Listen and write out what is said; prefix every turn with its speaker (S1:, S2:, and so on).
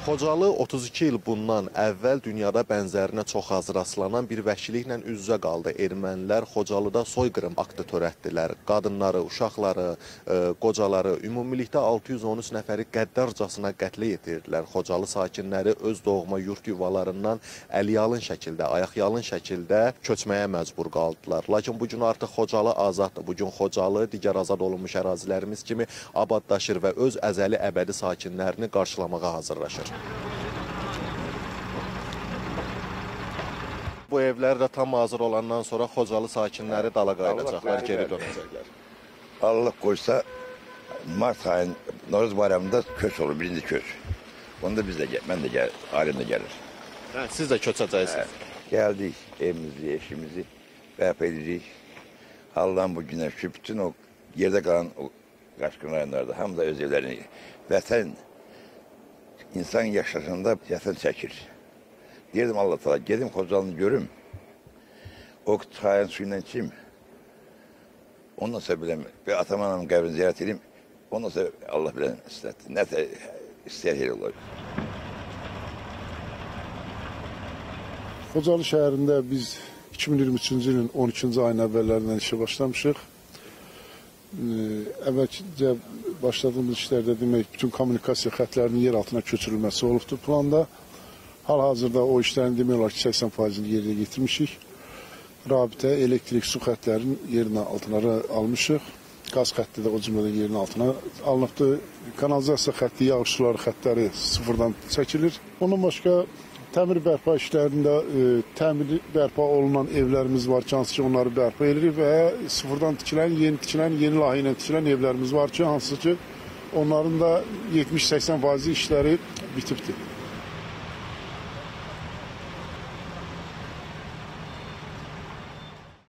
S1: Xocalı 32 il bundan əvvəl dünyada bənzərinə çox az rastlanan bir vəhşiliklə üz-üzə qaldı. Ermənilər Xocalıda soyqırım aktı törətdilər. Qadınları, uşaqları, qocaları, ümumilikdə 613 nəfəri qəddarcasına qətlə yetirdilər. Xocalı sakinləri öz doğma yurt yuvalarından əliyalın şəkildə, ayaqyalın şəkildə köçməyə məcbur qaldılar. Lakin bugün artıq Xocalı azaddır. Bugün Xocalı digər azad olunmuş ərazilərimiz kimi abadlaşır və öz əzəli əbədi sakinlərini qarşılamağa hazırlaşır. Bu evlər də tam hazır olandan sonra Xocalı sakinləri dala qayıdacaqlar, geri dönəcəklər.
S2: Allah qoysa, Mart ayın Novruz bayramında köç olur, birinci köç. Onda biz də, mən də ailem də gəlir.
S1: Hə, siz də köçəcəksiniz.
S2: Gəldik, evimizi, eşimizi bərpa edirik. Allah'ın bu günə şükür, bütün o yerdə qalan o qaçqın rayonlarda hamı da öz evlərini, vətən İnsan yaşasında yatan çəkir. Deyirdim Allah təala, gedim Xocalını görüm. O çayın suyundan içim. Ondan sonra biləm, bir atam-anamın qəbrini ziyarət edeyim. Ondan sonra Allah bilən istətdi. Nə istəyər yer olur.
S3: Xocalı şəhərində biz 2023-cü ilin 12-ci ayın əvvəllərindən işə başlamışıq. Əvvəlcə başladığımız işlərdə demək, bütün kommunikasiya xətlərinin yer altına köçürülməsi olubdur planda. Hal-hazırda o işlərin demək olar ki, 80%-ni yerinə getirmişik. Rabitə, elektrik, su xətlərinin yerinə altına almışıq. Qaz xətti də o cümlədən yerin altına alınıbdır. Kanalizasiya xətti, yağış suları xətləri sıfırdan çəkilir. Ondan başqa təmir bərpa işlərində təmir bərpa olunan evlərimiz var ki, hansı ki onları bərpa edirik və sıfırdan tikilən, yeni layihə ilə tikilən evlərimiz var ki, hansı ki onların da 70-80% işləri bitibdir.